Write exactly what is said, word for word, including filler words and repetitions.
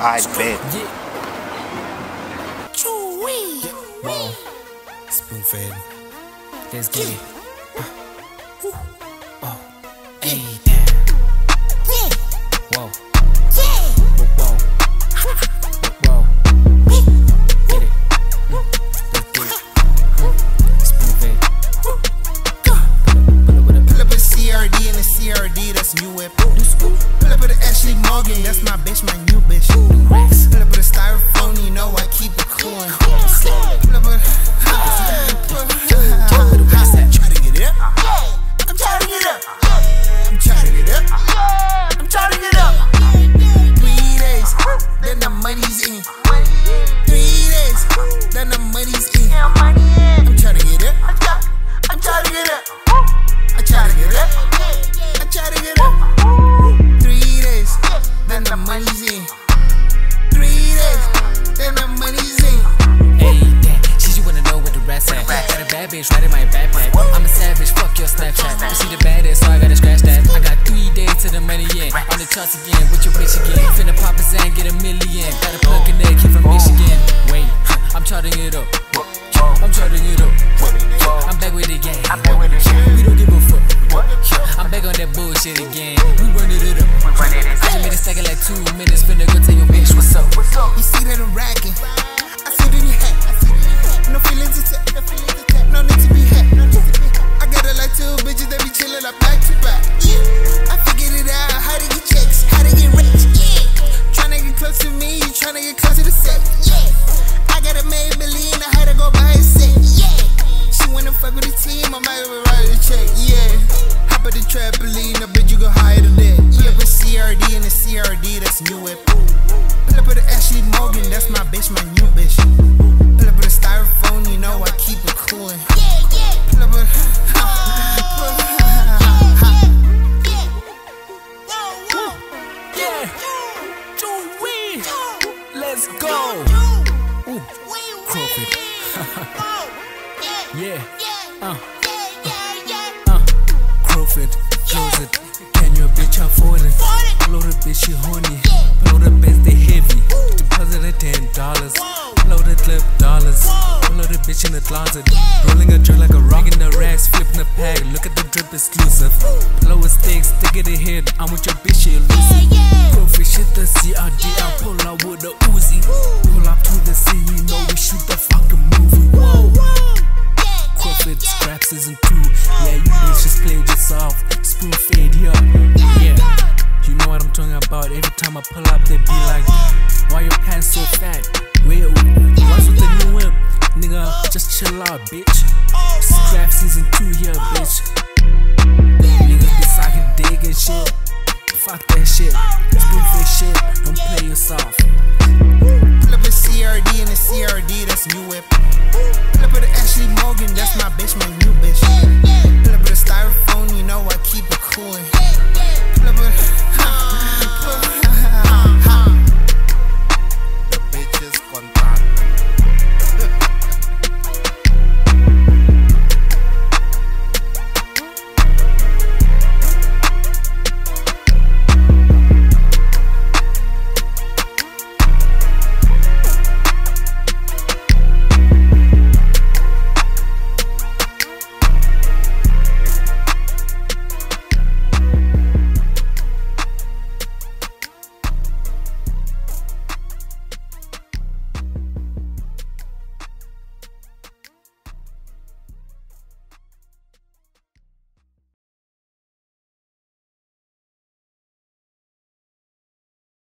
I bet. Yeah. Whoa. Spoon fed. Let's get it. Oh. Hey. Whoa. Whoa. Whoa. Get it. Let's get it. Spoon fed. Pull up a C R D and a C R D, that's new whip. Pull up with a Ashley Morgan, that's my bitch, my new bitch. Pull up with a styrofoam, you know I keep it cool. Pull up with try to get up. I'm trying to get up. I'm trying to get up. I'm trying to get up. Three days, then the money's in. Three days, then the money's in. I'm trying to get up. I'm trying to get up. I'm trying to get up. I'm trying to get up. Three days, then the money's in. Three days, then the money's in. Hey, yeah, shit, you wanna know where the rest at? Got a bad bitch right in my backpack. I'm a savage, fuck your Snapchat. You see the baddest, so I gotta scratch that. I got three days to the money in. On the charts again, with your bitch again. Finna pop a zan, get a million. Got a plug in there, keep from Michigan. Wait, I'm charting it up. I'm charting it up. I'm back with the gang. We don't give a fuck. I'm back on that bullshit again. We running it up. I just made a second like two minutes. Finna go tell your bitch what's up. You see that I'm racking. I see that you hack. No feelings attack. No need to be happy. I got it like two bitches that be chillin' like back to back. Yeah, I figured it out. How to get checks, how to get rich. Yeah, tryna get close to me, you tryna get close to the set. Yeah, I got a Maybelline, I had to go buy a set. Yeah, she wanna fuck with the team, I might write a check. Yeah, hop at the trampoline, I bet you go higher than that. Pull up a C R D and a C R D, that's new whip. Pull up with a Ashley Morgan, that's my bitch, my new bitch. Pull up with a styrofoam, you know I keep it coolin'. Pull up with Yeah, Chewy, let's go. Ooh, Crawford. Yeah, uh, uh, Crawford, close it. Can your bitch afford it? Blow the bitch, she horny. Blow the bands, they heavy. Deposit at ten dollars. Blow the clip, dollars. Blow the bitch in the closet. Rolling a joint like a rock in the racks. Flipping the pack, look at the drip exclusive. Blow a stick, stick it ahead. I'm with your bitch, she elusive. Crawford shit the C R D. I pull out with the Uzi. Pull up to the scene, you know we shoot the fucking movie. Whoa. Crawford scrap season two. Yeah, you bitches played yourself. Spoon fade here. Yeah, you know what I'm talking about. Every time I pull up, they be like, why your pants so fat? Wait, what's with the new whip? Nigga, just chill out, bitch. Scrap season two here, bitch. Niggas be sucking dick and shit. Fuck that shit. Spoon fade shit. Don't play yourself. pull up a C R D and a C R D, that's new whip. Pull up with a Ashley Morgan,